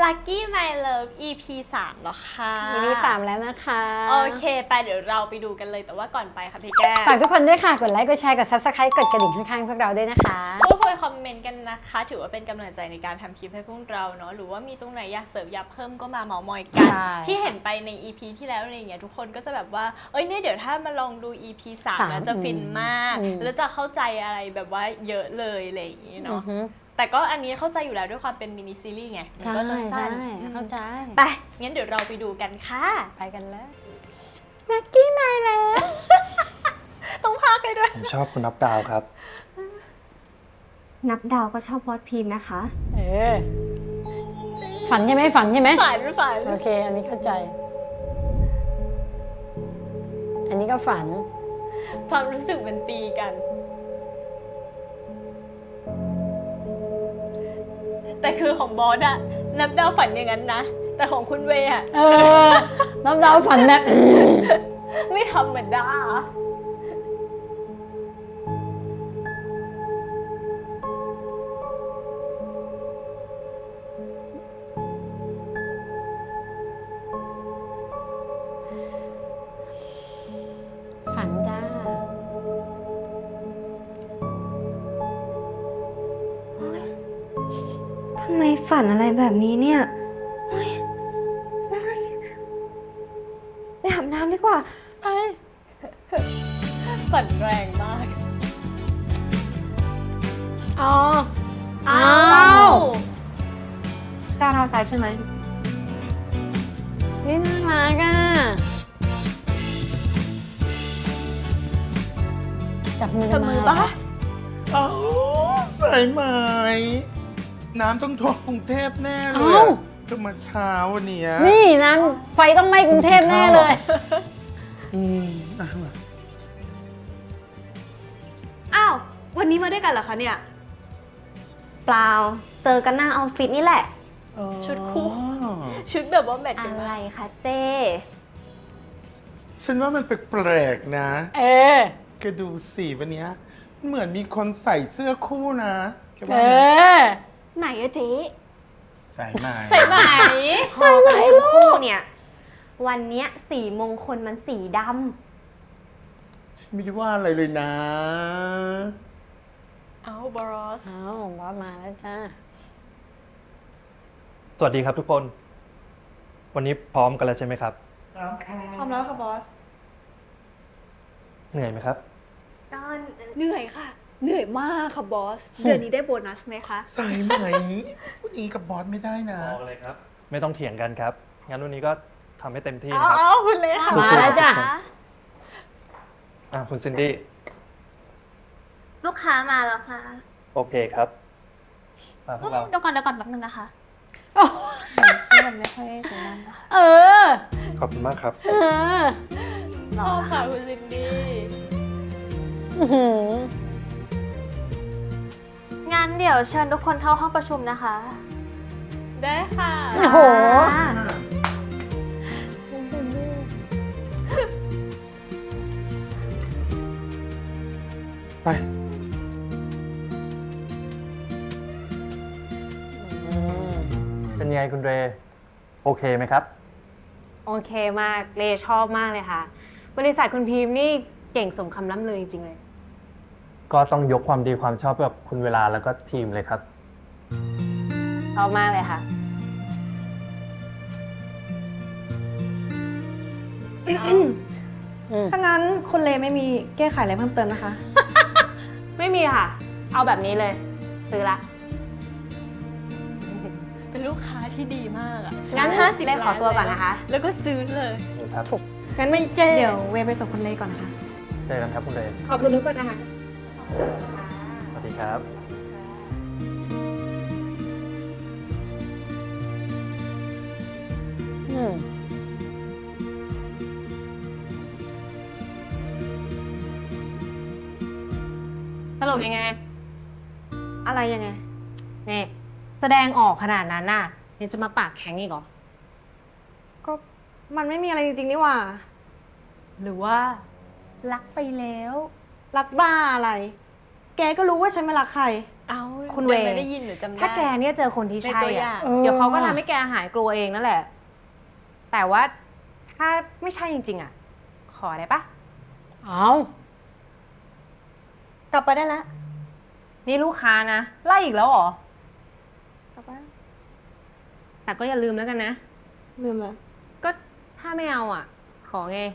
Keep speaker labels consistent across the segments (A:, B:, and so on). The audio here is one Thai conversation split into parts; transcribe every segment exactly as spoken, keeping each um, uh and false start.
A: Lucky My Love อี พี สามแล้วค่ะ
B: อี พี สามแล้วนะคะ
A: โอเคไปเดี๋ยวเราไปดูกันเลยแต่ว่าก่อนไปค่ะพี่แก้ว
B: ฝากทุกคนด้วยค่ะกดไลค์กดแชร์กด ซับสไครบ์ กดกระดิ่งข้างๆพวกเราด้วยนะคะ
A: พูดคุยคอมเมนต์กันนะคะถือว่าเป็นกำลังใจในการทำคลิปให้พวกเราเนาะหรือว่ามีตรงไหนอยากเสริมอยากเพิ่มก็มาเมาท์มอยกันที่เห็นไปใน อี พี ที่แล้วอะไรอย่างเงี้ยทุกคนก็จะแบบว่าเอ้ยเนี่ยเดี๋ยวถ้ามาลองดู อี พี สามแล้วจะฟินมากแล้วจะเข้าใจอะไรแบบว่าเยอะเลยอะไรอย่างงี้เนาะแต่ก็อันนี้เข้าใจอยู่แล้วด้วยความเป็นมินิซีรีส์ไงมันก็สั้นๆ
B: เข้าใจ
A: ไปงั้นเดี๋ยวเราไปดูกันค่ะ
B: ไปกันเลยลัคกี้มาแล้ว
A: ต้องพากไปด้วย
C: ผมชอบคุณนับดาวครับ
D: นับดาวก็ชอบบอสพีมนะคะ
B: เออฝันใช่ไหมฝันใช่ไหม
A: ฝันฝัน
B: โอเคอันนี้เข้าใจอันนี้ก็ฝัน
A: ความรู้สึกมันตีกันแต่คือของบอสอะนับดาวฝันอย่างนั้นนะแต่ของคุณเวอะ
B: เออนับดาวฝันแบบ
A: ไม่ธรรมดา
B: ฝันจ้า
D: ทำไมฝันอะไรแบบนี้เนี่ยไปอาบน้ำดีกว่า
A: ไปฝันแรงมาก
B: อ๋ออ้าว
D: ก้าวเท้าซ้ายใช่ไหม
B: นี่น่ารักอ่ะจับมือ
A: จับมือปะ
C: อ๋อสายไหมน้ำต้องท่วมกรุงเทพแน่เลยคือมาเช้าวันนี้
B: นี่น้ำไฟต้องไหม้กรุงเทพแน่เลย
C: อืม
D: อ้าววันนี้มาด้วยกันเหรอคะเนี่ยเปล่าเจอกันหน้าออฟฟิศนี่แหละ
A: ชุดคู่ชุดแบบว่าแมทกัน
D: อะไรคะเจ้
C: ฉันว่ามันแปลกๆนะ
B: เออ
C: ก็ดูสิวันนี้เหมือนมีคนใส่เสื้อคู่นะ
B: เออ
D: ไหนอะเจ๊
C: สายไหม
A: สายไหม
D: สายไหมลูกเนี่ยวันนี้สีมงคลมันสีด
C: ำฉันไม่ได้ว่าอะไรเลยนะ
A: เอาบอส
B: เอาบอสมาแล้วจ้า
E: สวัสดีครับทุกคนวันนี้พร้อมกันแล้วใช่ไหมครับ
C: พร้อมค่ะ
A: พร้อมแล้วค่ะบอส
E: เหนื่อยไหมครับ
A: เหนื่อยค่ะเหนื่อยมากค่ะบอสเดือนนี้ได้โบนัสไหมคะ
C: สายไหมพูดอย่างนี้กับบอสไม่ได้นะ
E: บอกเลยครับไม่ต้องเถียงกันครับงั้นวันนี้ก็ทำให้เต็มที่นะครับ
A: อ๋อคุณเลยค่ะ
B: มาแล้วจ้ะ
E: อ่ะคุณซินดี้
D: ลูกค้ามาแล้วค่ะ
E: โอเคครับมาพวกเรา
D: เดี๋ยวก่อนเดี๋ยวก่อนแป๊บนึงนะคะ
A: เสื้อมันไม่ค่อยสวยงาม
B: เออ
E: ขอบคุณมากครับ
B: เออ
A: ชอบค่ะคุณซินดี้
D: งั้นเดี๋ยวเชิญทุกคนเข้าห้องประชุมนะคะ
A: ได้ค่ะ
B: โอ้โห
C: ไป
E: เป็นยังไงคุณเรโอเคไหมครับ
F: โอเคมากเรชอบมากเลยค่ะบริษัทคุณพีมนี่เก่งสมคำล่ำลือจริงๆเลย
E: ก็ต้องยกความดีความชอบกับคุณเวลาแล้วก็ทีมเลยครับ
F: ชอบมากเลยค่ะ
G: ถ้างั้นคุณเลไม่มีแก้ไขอะไรเพิ่มเติมนะคะ
F: ไม่มีค่ะเอาแบบนี้เลยซื้อละ
A: เป็นลูกค้าที่ดีมากอ่ะ
F: งั้นห้าสิบเลยขอตัวก่อนนะคะ
A: แล้วก็ซื้อเลย
E: ถูก
G: งั้นไม่เดี๋ยวเวไปส่งคุณเลก่อนนะคะ
E: เจอกันครับคุณเล
G: ขอบคุณทุกคนนะคะ
E: สวัสดีครับ
B: อืม
F: สรุปยังไง
G: อะไรยังไง
F: นี่แสดงออกขนาดนั้นน่ะยังจะมาปากแข็งอีกเหรอ
G: ก็มันไม่มีอะไรจริงๆนี่หว่า
F: หรือว่ารักไปแล้ว
G: รักบ้าอะไรแกก็รู้ว่าฉันไม่รักใคร
A: เอ้า
F: คุณเวย์
A: ไม่ได้ยินหรือจำได้
F: ถ้าแกเนี่ยเจอคนที่ใช่
A: ในตัวอ
F: อะ
A: ย่าง
F: เดี๋ยวเขาก็ทำให้แกหายกลัวเองนั่นแหละ แต่ว่าถ้าไม่ใช่จริงๆอะขอได้ปะ
B: เอา
G: กลับไปได้แล้ว
F: นี่ลูกค้านะไล่อีกแล้วเหรอ
G: กลับไป
F: แต่ก็อย่าลืมแล้วกันนะ
G: ลืมแล้ว
F: ก็ถ้าไม่เอาอะขอไง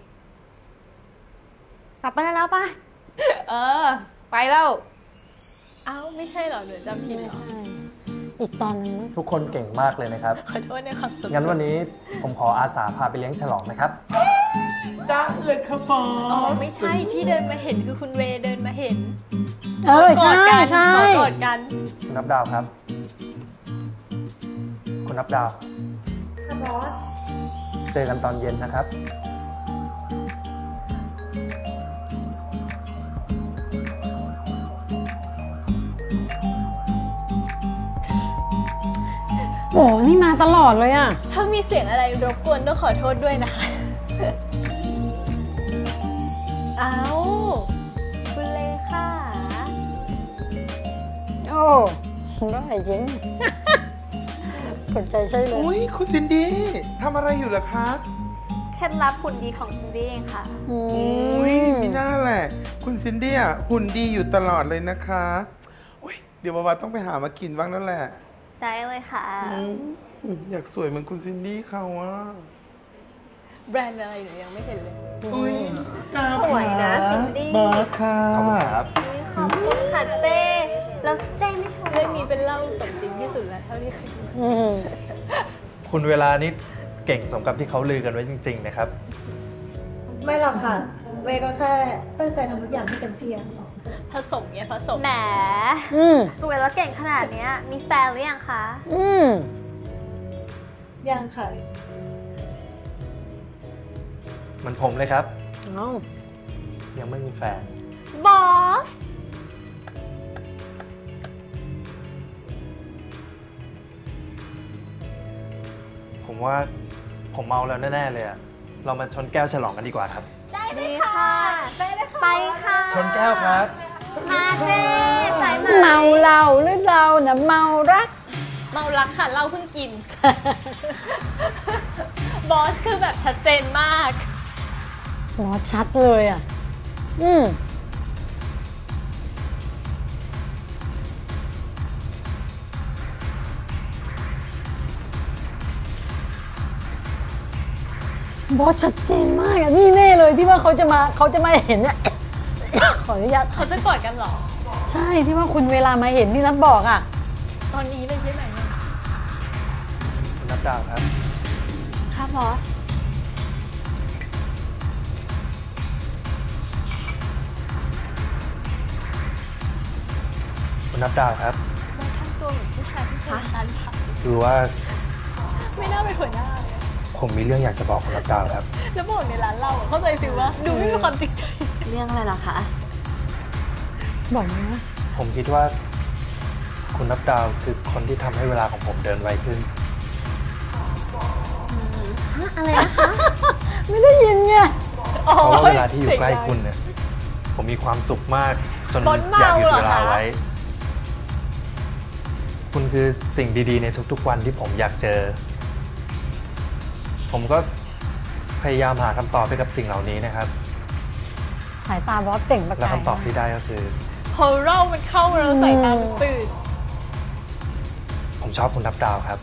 G: กลับไปได้แล้วป่ะ
F: เออ ไปแล้ว
A: เอ้าไม่ใช่เหรอหนูจำผิดเหรอ
B: อีกตอนนึง
E: ทุกคนเก่งมากเลยนะครับ
A: ขอโทษในความสุข
E: งั้นวันนี้ผมขออาสาพาไปเลี้ยงฉลองนะครับ
C: จ้าเลยครับบอ
A: อ๋อ
C: ส
A: ไม่ใช่ที่เดินมาเห็นคือคุณเวย์เดินมาเห็น
B: เออ
A: กอ
B: ใช่
A: ดกัน
B: ใช่
A: ขอกอดกัน
E: คุณนับดาวครับ คุณนับดาวเจอกันตอนเย็นนะครับ
B: โอ้นี่มาตลอดเลยอ่ะ
A: ถ้ามีเสียงอะไรรบกวนต้องขอโทษด้วยนะคะ เอ้าคุณเลค่ะ
B: โอ้ได้จริง กดใจใช่เลย
C: อุ้ยคุณซินดี้ทำอะไรอยู่ล่ะคะ
D: เคล็ดลับหุ่นดีของซินดี้เองค่ะ
B: อื
C: อุ้ย
B: ม
C: มีหน้าแหละ คุณซินดี้อ่ะหุ่นดีอยู่ตลอดเลยนะคะอุ้ยเดี๋ยวบาวาต้องไปหามากินบ้างนั่นแหละ
D: ได้เลยค่ะ
C: อืมอยากสวยเหมือนคุณซินดี้เขาอ่ะ
A: แบรนด์อะไรหนูยังไม่เห็นเลย
C: อุ้ยดาว
G: สวยนะซินดี้
C: บอสค่ะ
E: ขอบคุณครับ
D: ขอบคุณค่ะเจ้แล้วเจ้ไม่ชม
A: เรื่องนี้เป็นเล่าสมจริงที่สุดแล้วเท่าที่เคย
B: อืม
E: คุณเวลานี้เก่งสมกับที่เขาลือกันไว้จริง ๆ นะครับ
G: ไม่หรอกค่ะ เวก็แค่ตั้งใจทำทุกอย่างให้เต็มที่อะ
A: ผสมไงผสม
D: แหม
B: อืม
D: สวยแล้วเก่งขนาดเนี้ยมีแฟนหรือยังคะ
B: อืม
G: ยังค่ะ
E: มันผมเลยครับ
B: เอา
E: ยังไม่มีแฟน
D: บอส
E: ผมว่าผมเมาแล้วแน่ ๆ เลยอะเรามาชนแก้วฉลองกันดีกว่าครับ
D: ได้เลยค่ะ ไปเลยค่ะ ไปค่ะ
E: ชนแก้วครับ
D: มาเจ้สายไหม
B: เมาเราหรือเรานะเมารัก
A: เมารักค่ะเหล้าเพิ่งกิน บอสคือแบบชัดเจนมาก
B: บอสชัดเลยอ่ะ อืม บอสชัดเจนมากอ่ะ นี่แน่เลยที่ว่าเขาจะมาเขาจะมาเห็นเนี่ย ขออนุญาต
A: เขาจะกอดกันเหรอ
B: ใช่ที่ว่าคุณเวลามาเห็นที่นัทบอกอ่ะ
A: ตอนนี้เลยใช่ไหม
E: คุณนับดาวครับ
D: ค่ะบอส
E: คุณนับดาวครับ
A: บอสทำตัวเหมือนผู้ชายที่เคยตันผัก
E: คือว่า
A: ไม่น่าเป็นหัวหน้าเลย
E: ผมมีเรื่องอยากจะบอกคุณนับดาวครับ
A: แล้วบอกในร้านเราอะเข้าใจฟิลว่าดูไม่มีความจริงใจ
D: เรื่องอะไรเหรอคะ
B: บอกนะ
E: ผมคิดว่า คุณนับดาวคือคนที่ทำให้เวลาของผมเดินไวขึ้น
D: อะไรนะคะ
B: ไม่ได้ยินไง
A: อ๋อ
E: เพราะว่าเวลาที่อยู่ใกล้คุณเนี่ย ผมมีความสุขมากจน
A: บอส
E: อยาก
A: เมา
E: หยุด
A: เหรอ
E: เวลา
A: คะ
E: ไว้ คุณคือสิ่งดีๆ ในทุกๆวันที่ผมอยากเจอ ผมก็พยายามหาคำตอบให้กับสิ่งเหล่านี้นะครับ
B: สายตาบอสเปล่งประ
E: และ
B: กาย
E: คำตอบที่ได้ก็คือ
A: พอเรามันเข้ามาเราใส่ตามันตื่น
E: ผมชอบคุณนับดาวครับ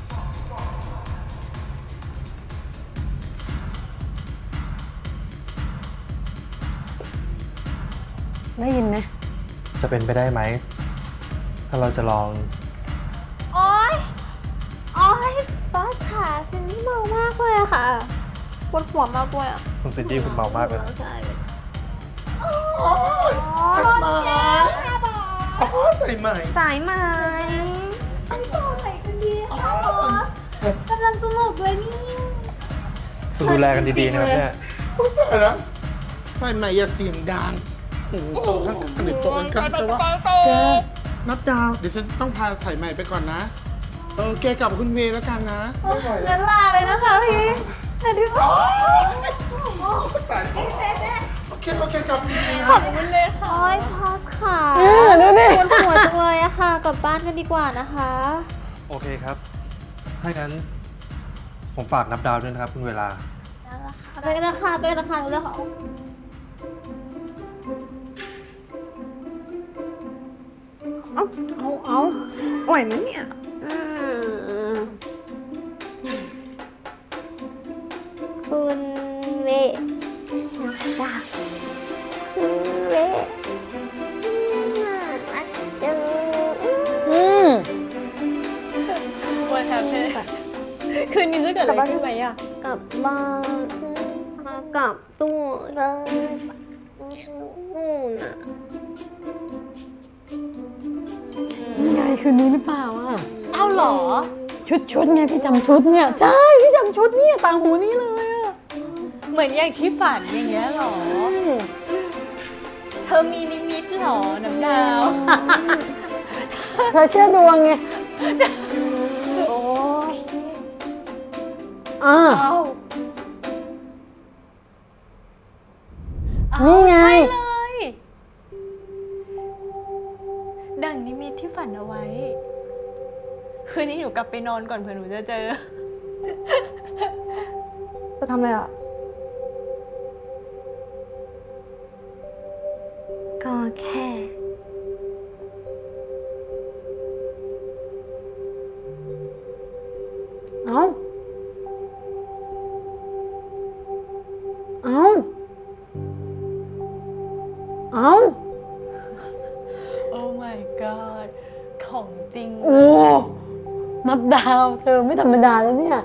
B: ได้ยินไหม
E: จะเป็นไปได้ไหม ถ้าเราจะลอง
D: โอ๊ย โอ๊ย บอสค่ะซินนี่เมามากเลยอะค่ะปวดหัวมากเลยอะ
E: คุณซินดี้คุณเมามากเลย
D: ใช่
C: โอ้ยใส่ไหมอ๋อใส่ไหม
D: สายไหมไอ้ต่อไหนกันดีคะบอสกำลังสนุกเลยนี่
E: คุณดูแลกันดีๆนะครับเนี่ย
C: ใส่แล้วใส่ไหมอย่าเสียงดังโอ้โหโตข้างๆหรือโตกันกันแต่ว่าแกนับดาว เดี๋ยวฉันต้องพาใส่ใหม่ไปก่อนนะ เออ แกกลับกับคุณเวย์แล้วกันนะ ไม่ไหวแล้ว
D: งั้นลาเลยนะคะพี่สวัสดีค่ะ
C: ตายโอเคเคโอเคกลับ
A: ขอบคุณเลยค่ะ
D: โอ้ยพอสค่ะ
B: เออดูดิ
D: ปวดหัวจังเลยอะค่ะ กลับบ้านกันดีกว่านะคะ
E: โอเคครับ ถ้างั้น ผมฝากนับดาวด้วยนะครับคุณเวลา
D: ไปกันนะคะไปกันนะคะเรื่องของ
B: เอาเอาไหวไหมเนี่ย
D: คุณเวนะคะคุณเว
B: อืม
A: What happened คืนนี้จะเกิดอะไรขึ้นไหมอ่ะ
D: กลับบ้านฉันพากลับตัวแล้วนู่นอะ
B: นี่ไงคืนนี้หรือเปล่าอ่ะ
A: เอ้าเหรอ
B: ชุดชุดไงพี่จำชุดเนี่ยใช่พี่จำชุดเนี่ยต่างหูนี่เลยอ่ะ
A: เหมือนอย่างที่ฝันอย่างเงี้ยเหรอ เธอมีนิมิตเหรอ น้ำดาว
B: เธอเชื่อดวงไงโอ้อ่า
A: เอ้า
B: นี่ไง
A: ใช่เลย ดังนิมิตที่ฝันเอาไว้ คืนนี้หนูกลับไปนอนก่อนเผื่อหนูจะเจอ
G: จะทำอะไรอ่ะ
D: ก็แค่
B: เอาเอาเอา
A: Oh my god ของจริง
B: โอ้นับดาวเธอไม่ธรรมดาแล้วเนี่ย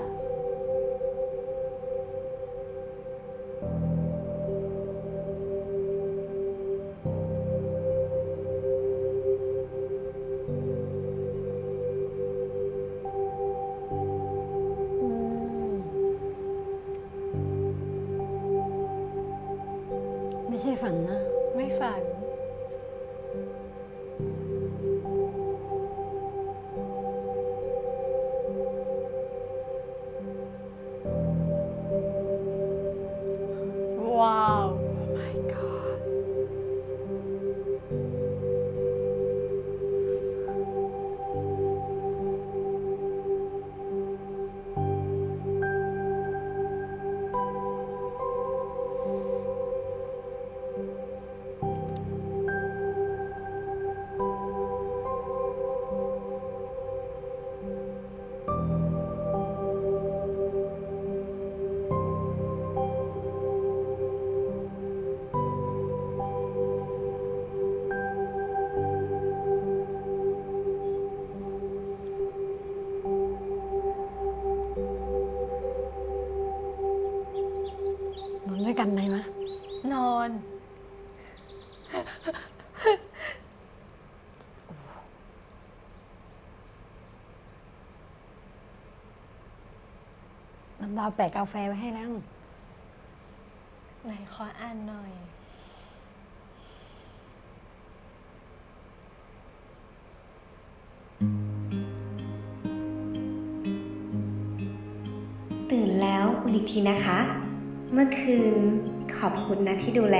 B: ไม่ใช่ฝันนะ
A: ไม่ฝัน ว้าว
B: my god นอนด้วยกันไหมวะ
A: นอน
B: น้ำดาวแปะกาแฟไว้ให้แล้ว
A: ไหนขออ่านหน่อย
H: ตื่นแล้วอุ่นอีกทีนะคะ เมื่อคืนขอบคุณนะที่ดูแล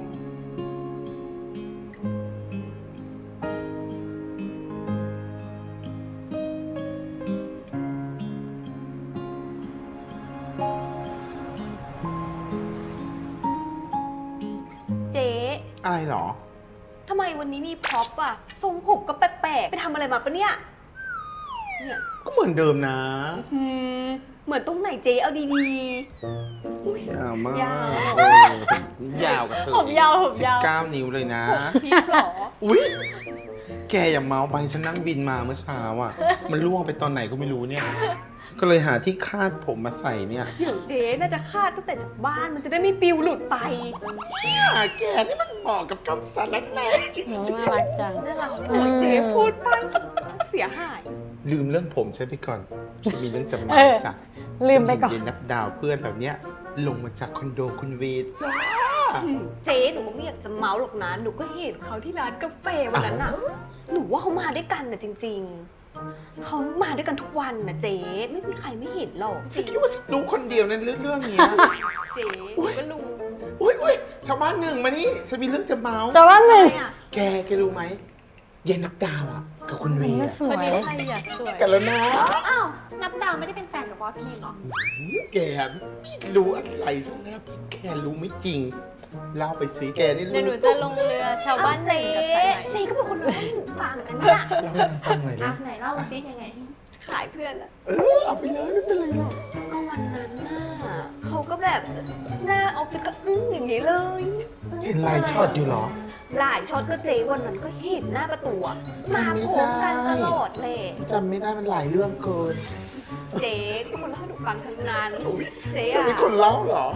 I: เจ๊
C: อะไรหรอ
I: ทำไมวันนี้มีพร็อพอะทรงผมก็แปลกๆ ไปทำอะไรมาปะเนี่ย เนี่ย
C: ก็เหมือนเดิมนะ
I: หืมเหมือนตรงไหนเจ๊เอาดี
C: ยาวมาก
I: ยาว
C: เออยาวกับเธอ
A: ผมยาวผมยาว
C: สิบเก้านิ้วเลยนะ
I: ๆพี่หรอ
C: อุ๊ย แกอย่าเมาไปฉันนั่งบินมาเมื่อเช้าอ่ะ มันล่วงไปตอนไหนก็ไม่รู้เนี่ย ฉันก็เลยหาที่คาดผมมาใส่เนี่ย
I: เดี๋ยวเจ๊น่าจะคาดตั้งแต่จากบ้านมันจะได้ไม่ปลิวหลุดไป
C: เนี่ยแกนี่มันเหมาะกับการสารแหน่จริง
B: น้องน่ารักจัง
I: น่ารักโอ้ยเจ๊พูดไปเสียหาย
C: ๆลืมเรื่องผมใช่ไปก่อนฉันมีเรื่องจะเมา
B: เออ
C: จ้ะ
B: ลืมไปก่อน
C: ฉัเห็นเย็นนับดาวเพื่อนแบบเนี้ย ลงมาจากคอนโดคุณเวจ้า
I: เจ๊หนูก็ไม่อยากจะเมาหรอกนะหนูก็เห็นเขาที่ร้านกาแฟวันนั้นน่ะ หนูว่าเขามาด้วยกันนะจริงๆ เขามาด้วยกันทุกวันนะเจ๊ไม่มีใครไม่เห็นหรอก
C: ฉันคิดว่าฉันรู้คนเดียวในะเรื่องเนี้ย
I: เจ๊หนูก็รู้
C: อุ้ยอุ้ยชาวบ้านหนึ่งมานี่ฉันมีเรื่องจะเมาส์
B: ชาวบ้านหนึ่ง
C: แกแกรู้ไหมเย็นนับดาวอะกับคุณเวย์อะ
B: สวย
A: ใครอยากสวย
C: กันแล้วนะ
D: อ้าว นับดาวไม่ได้เป็นแฟนกับบอสพีมหรอ
C: แกไม่รู้อะไรสักแล้วแกรู้ไม่จริงเล่าไปสิแกนี่
A: เดี๋ยวหนู
C: รู้
A: จะลงเรือชาวบ้านหนึ่งกับสายไหม
I: เจ๊ก็เป็นคนเล่าให้หนูฟังนะเนี่ย
C: เล่าให้นางฟังหน่อยดิ
D: อ่ะ ไหนเล่ามาซิยังไง
I: ขายเพื่อนละ
C: เออเอาไปเลยไม่เป็นไรหรอก
I: ก็วันนั้นน่ะเขาก็แบบหน้าออฟฟิศก็อื้ออย่างนี้เลย
C: เห็นไลน์ช็อตอยู่เหรอ
I: หลายช็อตก็เจ๊วันนั้นก็เห็นหน้าประตูอะมาพบกันตลอดเลย
C: จำไม่ได้มันหลายเรื่องเกิน
I: เจ๊ก็คนเล่าให้หนูฟังทั้งนั้นเจ๊
C: จะ
I: อะ
C: มีคนเล่าเหรอ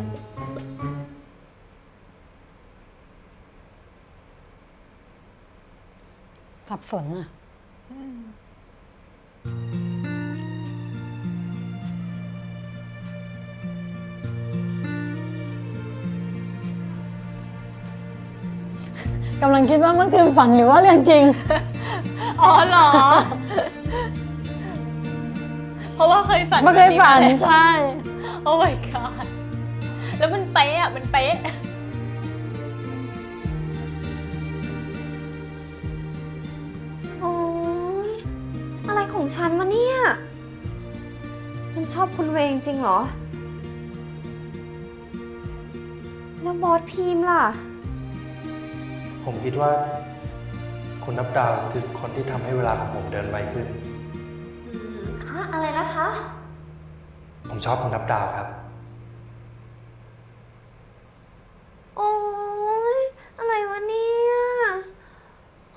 B: สับสนอ่ะกำลังคิดว่าเมื่อคืนฝันหรือว่าเรื่องจริง
A: อ๋อเหรอ เพราะว่าเคยฝัน
B: ไม่เคยฝันใช่
A: โอ้ my god แล้วมันเป๊ะอ่ะมันเป๊ะ
D: โอ๊ย อะไรของฉันวะเนี่ยมันชอบคุณเวงจริงเหรอ แล้วบอสพีมล่ะ
E: ผมคิดว่าคุณนับดาวคือคนที่ทำให้เวลาของผมเดินไวขึ้น
D: คะอะไรนะคะ
E: ผมชอบคุณนับดาวครับ
D: โอ๊ย อะไรวะเนี่ยโอ้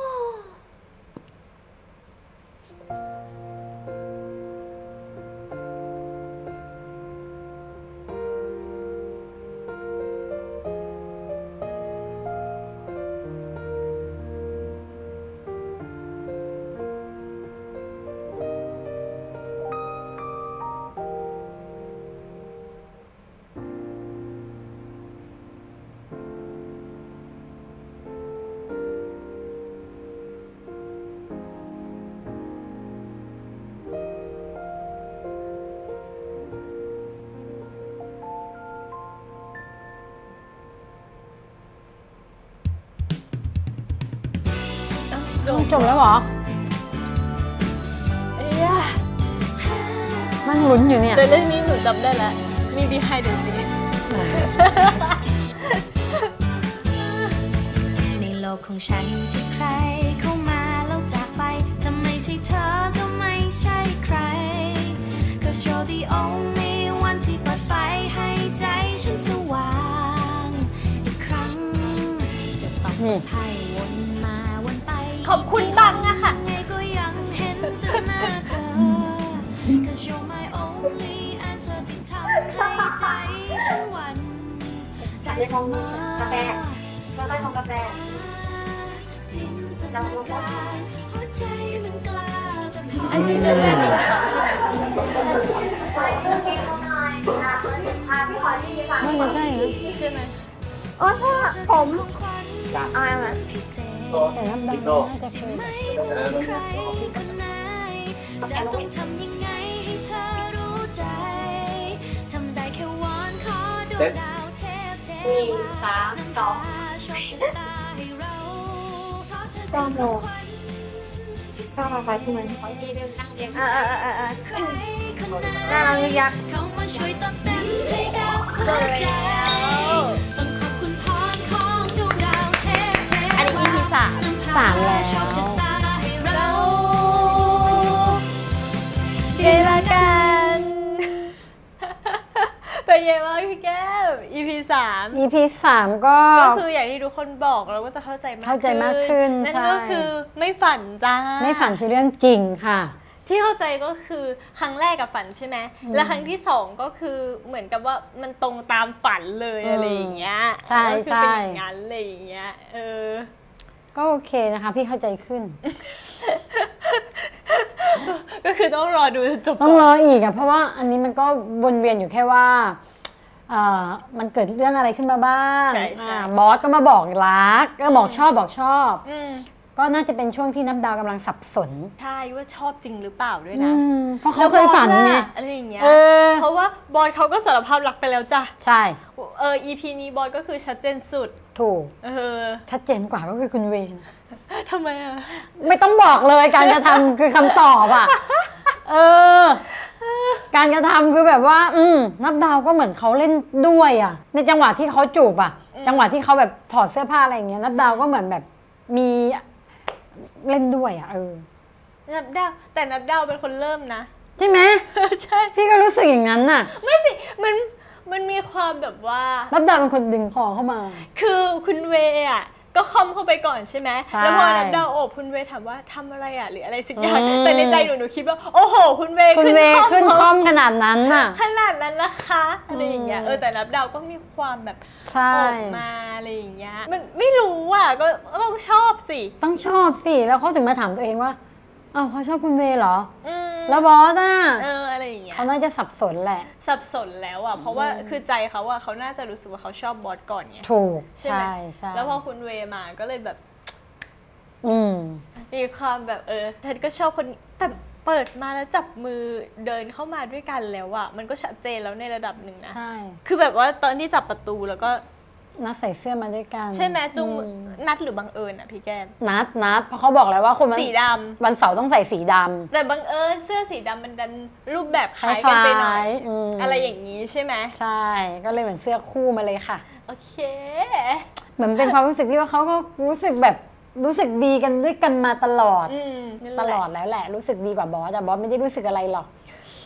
B: จบแล้วเหรอ
A: เอ้ย
B: นั่งลุ้นอยู่เนี่ย
A: แต่เรื่องนี้หนูจำได้แล้ว มี behind the scene
J: ในโลกของฉันที่ใครเข้ามาแล้วจากไปถ้าไม่ใช่เธอก็ไม่ใช่ใคร 'Cause you're the only one ที่เปิดไฟให้ใจฉันสว่างอีกครั้งจะต้องไพ่วนมาวนไป
A: ขอบคุณบังอะค่ะ
J: ไงก็ยังเห็นแต่หน้าเธอ 'Cause you're my only answer ที่ทำให้ใจฉันหวั่นได้เสมอกาแฟ
D: แล้วได้ของกาแฟ
J: จินตนาการหัวใจมันกล้าแต่พอ
A: อันนี้ชื่อแม่สาว
B: น่าจะใช่นะ
A: ใช่ไหม
D: อ๋อถ้าผมอายไหม
B: แต่น้ำดำน่าจะเคยแบบ
J: ใครคนไหนจะต้องทำยังไงให้เธอรู้ใจทำได้แค่วอนขอดวงดาวเทพเทวาน้ำตาโชคชะตาให้เราเพราะเธอเป็นคน
D: ก้าวมาไฟใช่ไหม
J: ขออีเรื่องนั่งเสียง
D: เออเออเออเออ
J: ใครคนไหน
D: หน้าเรายักยัก
J: เข้ามาช่วยเติมเต็มให้กับหัวใจต้องขอบคุณพรของดวงดาวเทพเทวา
A: อันนี้ อี พี สาม
B: สามแล้ว
J: โชคชะตาให้เรา
A: เกลากัน เป็นไงบ้างพี่แก้ม อี พี สาม
B: อี พี สามก็
A: ก็คืออย่างที่ทุกคนบอกเราก็จะเข้าใจมาก
B: เข้าใจมากขึ้น
A: นั่น
B: ใช่
A: ก็คือไม่ฝันจ้า
B: ไม่ฝันคือเรื่องจริงค่ะ
A: ที่เข้าใจก็คือครั้งแรกกับฝันใช่ไหม
B: อืม
A: และครั้งที่สองก็คือเหมือนกับว่ามันตรงตามฝันเลย
B: อืม
A: อะไรอย่างเงี้ย
B: ใช่
A: ก็คือเป็น
B: ใช่
A: อย่างนั้นอะไรอย่างเงี้ยเออ
B: ก็โอเคนะคะ พี่เข้าใจขึ้น
A: ก็คือต้องรอดูจนจบ
B: ต้องรออีกอะเพราะว่าอันนี้มันก็วนเวียนอยู่แค่ว่าเอ่อมันเกิดเรื่องอะไรขึ้นมาบ้าง
A: ใช่ใช่
B: อ่าบอสก็มาบอกรักก็บอกชอบบอกชอบ
A: อืม
B: ก็น่าจะเป็นช่วงที่น้ำดาวกำลังสับสน
A: ใช่ว่าชอบจริงหรือเปล่าด้วย
B: อื
A: นะ
B: มเพราะเขาเคยฝันไง
A: อะไรอย่างเงี้ย
B: เออ
A: เพราะว่าบอสเขาก็สารภาพรักไปแล้วจ้ะ
B: ใช่
A: เออ อี พี นี้บอสก็คือชัดเจนสุด
B: ถูก
A: เออ
B: ชัดเจนกว่าก็คือคุณเวย์นะ
A: ทำไมอ่ะ
B: ไม่ต้องบอกเลยการกระทำคือคำตอบอ่ะเออการกระทำคือแบบว่าอืมนับดาวก็เหมือนเขาเล่นด้วยอ่ะในจังหวะที่เขาจูบอ่ะจังหวะที่เขาแบบถอดเสื้อผ้าอะไรอย่างเงี้ยนับดาวก็เหมือนแบบมีเล่นด้วยอ่ะเออ
A: นับดาวแต่นับดาวเป็นคนเริ่มนะ
B: ใช่ไหม
A: ใช่
B: พี่ก็รู้สึกอย่างนั้นน่ะ
A: ไม่สิมันมันมีความแบบว่า
B: นับดาวเป็นคนดึงคอเข้ามา
A: คือคุณเวย์อ่ะก็คอมเข้าไปก่อนใช่ไหมแล้วพอนับดาวโอบคุณเวย์ถามว่าทำอะไรอ่ะหรืออะไรสักอย่างแต่ในใจหนูหนูคิดว่าโอ้โหคุณเวย์
B: คุณเวย์ขึ้นคอมขนาดนั้นน่ะ
A: ขนาดนั้นนะคะอะไรอย่างเงี้ยเออแต่นับดาวก็มีความแบบออกมาอะไรอย่างเงี้ยมันไม่รู้อ่ะก็ต้องชอบสิ
B: ต้องชอบสิแล้วเขาถึงมาถามตัวเองว่าอ้าวเขาชอบคุณเวย์เหรอแล้วบอสอ่ะ
A: เอออะไรอย่างเงี้ย
B: เขาน่าจะสับสนแหละ
A: สับสนแล้วอ่ะเพราะว่าคือใจเขาอ่ะเขาน่าจะรู้สึกว่าเขาชอบบอสก่อนไง
B: ถูกใช่ใช่
A: แล้วพอคุณเวย์มาก็เลยแบบ
B: อืม
A: มีความแบบเออฉันก็ชอบคนแต่เปิดมาแล้วจับมือเดินเข้ามาด้วยกันแล้วอ่ะมันก็ชัดเจนแล้วในระดับหนึ่งนะ
B: ใช่
A: คือแบบว่าตอนที่จับประตูแล้วก็
B: นัดใส่เสื้อมาด้วยกัน
A: ใช่ไหมจุงนัดหรือบังเอิญอ่ะพี่แก้ม
B: นัดนัดเพราะเขาบอกแล้วว่าคน
A: สีดำ
B: วันเสาร์ต้องใส่สีดำ
A: แต่บังเอิญเสื้อสีดำมันดันรูปแบบคล้ายกันไปหน่อยอะไรอย่างนี้ใช่ไหม
B: ใช่ก็เลยเหมือนเสื้อคู่มาเลยค่ะ
A: โอเค
B: เหมือนเป็นความรู้สึกที่ว่าเขาก็รู้สึกแบบรู้สึกดีกันด้วยกันมาตลอดตลอดแล้วแหละรู้สึกดีกว่าบอสแต่บอสไม่ได้รู้สึกอะไรหรอก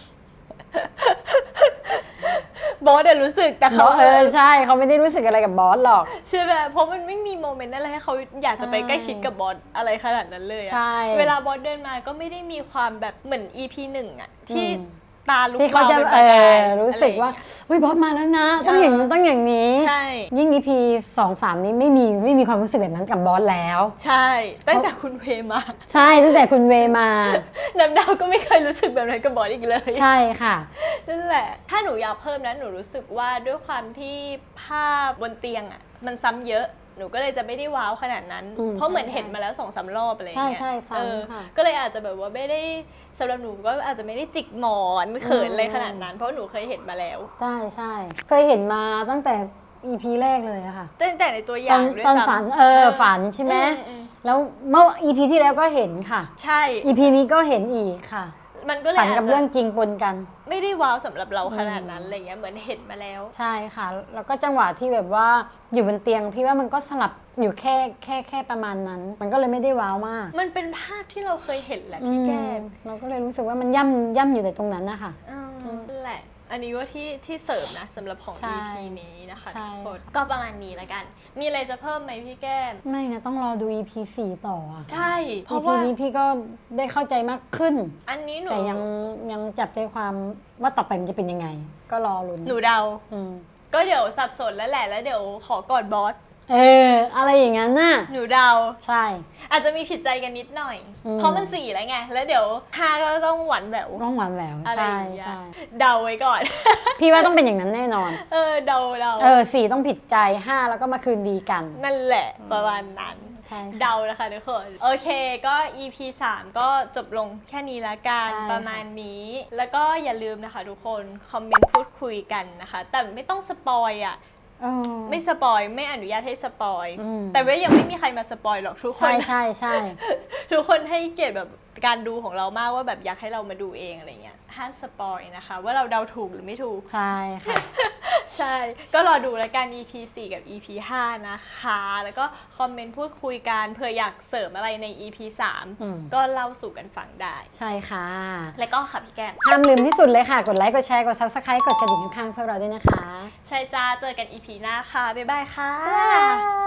A: บอสเดี๋ยวรู้สึกแต่เขา
B: เออใช่เขาไม่ได้รู้สึกอะไรกับบอสหรอก
A: ใช่ไหมเพราะมันไม่มีโมเมนต์อะไรให้เขาอยากจะไปใกล้ชิดกับบอสอะไรขนาดนั้นเลยอะเวลาบอสเดินมาก็ไม่ได้มีความแบบเหมือน อี พี หนึ่งอะที่ตาลุก
B: ที่เขาจะเออรู้สึกว่าเฮ้ยบอสมาแล้วนะต้องอย่างนี้ต้องอย่างนี้
A: ใช่
B: ยิ่ง อี พี สอง สามนี้ไม่มีไม่มีความรู้สึกแบบนั้นกับบอสแล้ว
A: ใช่ตั้งแต่คุณเวมา
B: ใช่ตั้งแต่คุณเวมา
A: น้ำดาวก็ไม่เคยรู้สึกแบบนั้นกับบอสอีกเลย
B: ใช่ค่ะ
A: นั่นแหละถ้าหนูอยากเพิ่มนะหนูรู้สึกว่าด้วยความที่ภาพบนเตียงอ่ะมันซ้ำเยอะหนูก็เลยจะไม่ได้ว้าวขนาดนั้นเพราะเหมือนเห็นมาแล้วสองสามรอบอะไรอย่างเงี้ย
B: ใช่ใช่ซ้ำค่ะ
A: ก็เลยอาจจะแบบว่าไม่ได้สำหรับหนูก็อาจจะไม่ได้จิกหมอนเขินอะไรขนาดนั้นเพราะหนูเคยเห็นมาแล้ว
B: ใช่ใช่เคยเห็นมาตั้งแต่ อี พี แรกเลยอะค่ะ
A: ตั้งแต่ในตัวอย่างด้วยซ้ำ
B: ตอนฝันเออฝันใช่ไหมแล้วเมื่อ อี พี ที่แล้วก็เห็นค่ะ
A: ใช่
B: อี พี นี้ก็เห็นอีกค่ะ
A: มันก็เลย
B: ฝันกับเรื่องจริงปนกัน
A: ไม่ได้ว้าวสำหรับเราขนาดนั้นอะไรเงี้ยเหมือนเห็นมาแล้ว
B: ใช่ค่ะแล้วก็จังหวะที่แบบว่าอยู่บนเตียงพี่ว่ามันก็สลับอยู่แค่แค่แค่ประมาณนั้นมันก็เลยไม่ได้ว้าวมาก
A: มันเป็นภาพที่เราเคยเห็นแหละพี่แก้ม
B: เราก็เลยรู้สึกว่ามันย่ำย่ำอยู่ในตรงนั้นนะคะ
A: นั่นแหละอันนี้ว่าที่ที่เสริมนะสำหรับของ อี พี นี้นะคะทุกคนก็ประมาณนี้ละกันมีอะไรจะเพิ่มไหมพี่แก้ม
B: ไม่นะต้องรอดู อี พี สี่ต่ออ่ะ
A: ใช่
B: เพราะว่า อี พี นี้พี่ก็ได้เข้าใจมากขึ้น
A: อันนี้หนู
B: แต่ยังยังจับใจความว่าต่อไปมันจะเป็นยังไงก็รอลุ้น
A: หนูเดาก็เดี๋ยวสับสนแล้วแหละแล้วเดี๋ยวขอกอดบอส
B: เอออะไรอย่างนั้นน่ะ
A: หนูเดา
B: ใช่
A: อาจจะมีผิดใจกันนิดหน่อยเพราะมันสี่แล้วไงแล้วเดี๋ยวห้าก็ต้องหวานแหวว
B: ต้องหวานแหววใช่ใช่
A: เดาไว้ก่อน
B: พี่ว่าต้องเป็นอย่างนั้นแน่นอน
A: เออเดาเดา
B: เออสี่ต้องผิดใจห้าแล้วก็มาคืนดีกัน
A: นั่นแหละประมาณนั้นเดานะคะทุกคนโอเคก็ อี พี สามก็จบลงแค่นี้ละกันประมาณนี้แล้วก็อย่าลืมนะคะทุกคนคอมเมนต์พูดคุยกันนะคะแต่ไม่ต้องสปอยอ่ะไม่สปอยไม่อนุญาตให้สปอยแต่ว่ายังไม่มีใครมาสปอยหรอกทุกคน
B: ใช่ใช่ใช่
A: ทุกคนให้เกียรติแบบการดูของเรามากว่าแบบอยากให้เรามาดูเองอะไรเงี้ยห้ามสปอยนะคะว่าเราเดาถูกหรือไม่ถูก
B: ใช่ค่ะ
A: ใช่ก็รอดูรายการ อี พี สี่ กับ อี พี ห้านะคะแล้วก็คอมเมนต์พูดคุยกันเผื่ออยากเสริมอะไรใน อี พี สามก็เล่าสู่กันฟังได้
B: ใช่ค่ะ
A: แล้วก็ค่ะพี่แก้ม
B: ห้ามลืมที่สุดเลยค่ะกดไลค์กดแชร์กด ซับสไครบ์ กดกระดิ่งข้างๆเพื่อเราด้วยนะคะ
A: ใช่จ้าเจอกัน อี พี หน้าค่ะบ๊ายบายค่ะ